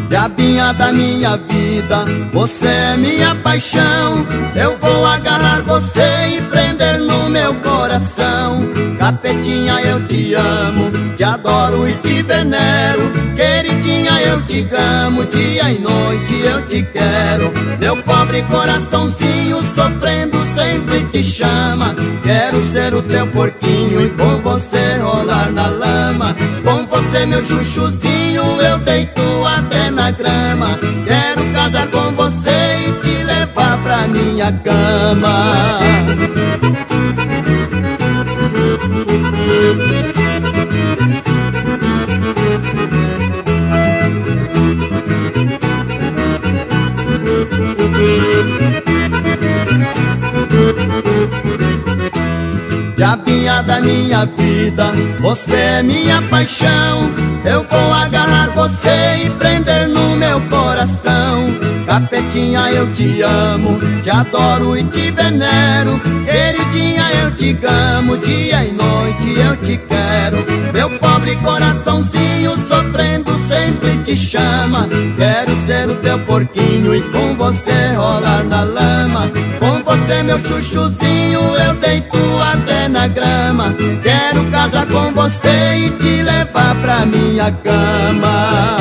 Diabinha da minha vida, você é minha paixão. Eu vou agarrar você e prender no meu coração. Capetinha, eu te amo, te adoro e te venero. Queridinha, eu te amo, dia e noite eu te quero. Meu pobre coraçãozinho sofrendo sempre te chama. Quero ser o teu porquinho e com você rolar na lama. Com você, meu chuchuzinho, eu deito até na grama. Quero casar com você e te levar pra minha cama. Diabinha da minha vida, você é minha paixão. Eu vou agarrar você e prender no meu coração. Capetinha, eu te amo, te adoro e te venero. Queridinha, eu te amo, dia e noite eu te quero. Meu pobre coraçãozinho sofrendo sempre te chama. Quero ser o teu porquinho e com você rolar na lama. Com você, meu chuchuzinho, eu deito até na grama. Quero casar com você e te levar pra minha cama.